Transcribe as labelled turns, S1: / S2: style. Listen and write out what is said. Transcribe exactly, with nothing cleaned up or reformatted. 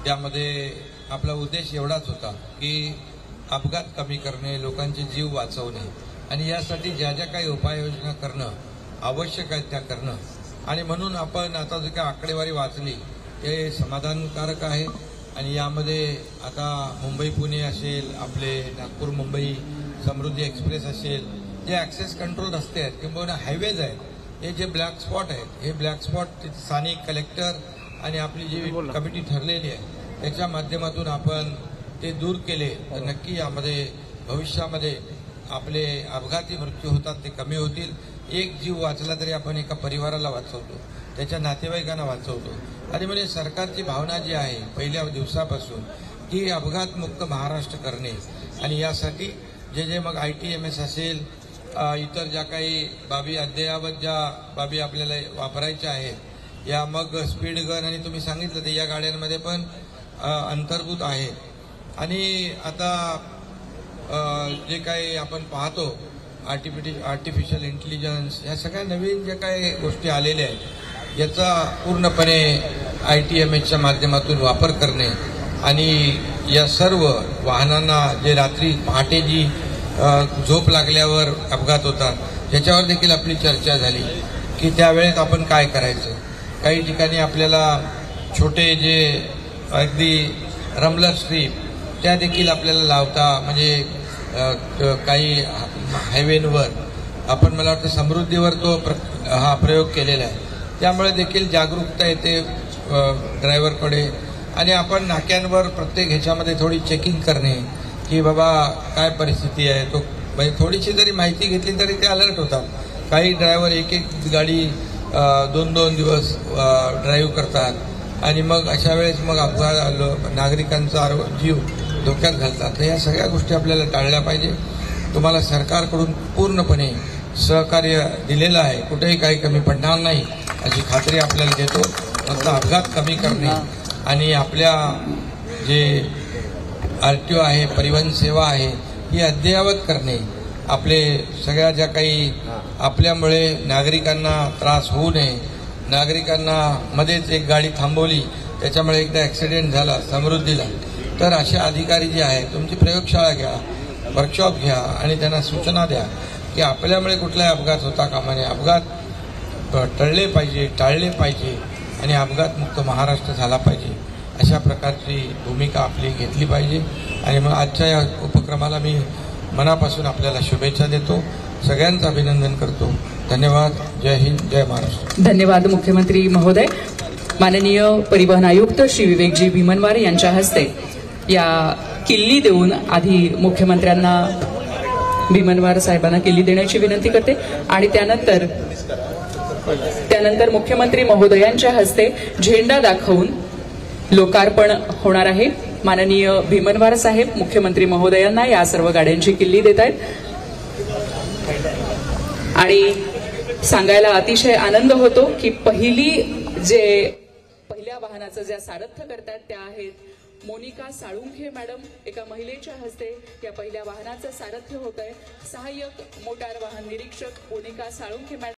S1: त्यामध्ये आपला उद्देश एवढाच होता की अपघात कमी करणे, लोकांचे जीव वाचवणे आणि यासाठी ज्या ज्या काही उपाययोजना करणं आवश्यक आहेत त्या करणं. आणि म्हणून आपण आता जी काही आकडेवारी वाचली ते समाधानकारक आहे. आणि यामध्ये आता मुंबई पुणे असेल, आपले नागपूर मुंबई समृद्धी एक्सप्रेस असेल, जे ॲक्सेस कंट्रोल रस्ते आहेत किंवा हायवेज आहेत, हे जे ब्लॅक स्पॉट आहेत, हे ब्लॅक स्पॉट स्थानिक कलेक्टर आणि आपली जी कमिटी ठरलेली आहे त्याच्या माध्यमातून आपण ते दूर केले तर नक्की यामध्ये भविष्यामध्ये आपले अपघाती मृत्यू होतात ते कमी होतील. एक जीव वाचला तरी आपण एका परिवाराला वाचवतो, त्याच्या नातेवाईकांना वाचवतो. आणि म्हणजे सरकारची भावना जी आहे पहिल्या दिवसापासून की अपघातमुक्त महाराष्ट्र करणे. आणि यासाठी जे जे मग आय टी एम एस असेल, इतर ज्या काही बाबी अद्ययावत ज्या बाबी आपल्याला वापरायच्या आहेत, या मग स्पीड गन आणि तुम्ही सांगितलं ते या गाड्यांमध्ये पण अंतर्भूत आहे. आणि आता जे काही आपण पाहतो आर्टिफिशि आर्टिफिशियल इंटेलिजन्स, या सगळ्या नवीन ज्या काही गोष्टी आलेल्या आहेत याचा पूर्णपणे आय टी एम एसच्या माध्यमातून वापर करणे आणि या सर्व वाहनांना जे रात्री पहाटे जी झोप लागल्यावर अपघात होतात त्याच्यावर देखील आपली चर्चा झाली की त्यावेळेस आपण काय करायचं. काही ठिकाणी आपल्याला छोटे जे अगदी रमलर स्ट्रीप त्या देखील आपल्याला लावता, म्हणजे काही हायवेवर आपण मला वाटतं समृद्धीवर तो प्र हा प्रयोग केलेला आहे. त्यामुळे देखील जागरूकता येते ड्रायव्हरकडे. आणि आपण नाक्यांवर प्रत्येक ह्याच्यामध्ये थोडी चेकिंग करणे की बाबा काय परिस्थिती आहे, तो म्हणजे थोडीशी जरी माहिती घेतली तरी ते अलर्ट होतात. काही ड्रायव्हर एक एक गाडी दोन दोन दिवस ड्राईव्ह करतात आणि मग अशा वेळेस मग अपघात नागरिकांचा जीव धोक्यात घालतात. तर या सगळ्या गोष्टी आपल्याला टाळल्या पाहिजे. तुम्हाला सरकारकडून पूर्णपणे सहकार्य दिलेलं आहे, कुठेही काही कमी पडणार नाही अशी खात्री आपल्याला देतो. फक्त अपघात कमी करणे आणि आपल्या जे आर टी ओ आहे, परिवहन सेवा आहे, ही अद्ययावत करणे. आपले सगळ्या ज्या काही आपल्यामुळे नागरिकांना त्रास होऊ नये, नागरिकांना मध्येच एक गाडी थांबवली त्याच्यामुळे एकदा ॲक्सिडेंट झाला समृद्धीला, तर अशा अधिकारी जे आहेत तुमची प्रयोगशाळा घ्या, वर्कशॉप घ्या आणि त्यांना सूचना द्या की आपल्यामुळे कुठलाही अपघात होता कामा नये. अपघात टळले पाहिजे, टाळले पाहिजे आणि अपघातमुक्त महाराष्ट्र झाला पाहिजे. अशा प्रकारची भूमिका आपली घेतली पाहिजे. आणि मग आजच्या या उपक्रमाला मी मनापासून आपल्याला शुभेच्छा देतो, सगळ्यांचं अभिनंदन करतो. धन्यवाद. जय हिंद, जय महाराष्ट्र.
S2: धन्यवाद मुख्यमंत्री महोदय. माननीय परिवहन आयुक्त श्री विवेकजी भीमनवार यांच्या हस्ते या किल्ली देऊन आधी मुख्यमंत्र्यांना भीमनवार साहेबांना किल्ली देण्याची विनंती करते आणि त्यानंतर त्यानंतर मुख्यमंत्री महोदयांच्या हस्ते झेंडा दाखवून लोकार्पण होणार आहे. माननीय भीमनवार साहेब मुख्यमंत्री महोदयांना या सर्व गाड्यांची किल्ली देत आहेत आणि सांगायला अतिशय आनंद होतो की पहिली जे पहिल्या वाहनाचं ज्या सारथ्य करतात त्या आहेत मोनिका साळुंखे मॅडम. एका महिलेच्या हस्ते या पहिल्या वाहनाचं सारथ्य होत आहे. सहाय्यक मोटार वाहन निरीक्षक मोनिका साळुंखे मॅडम.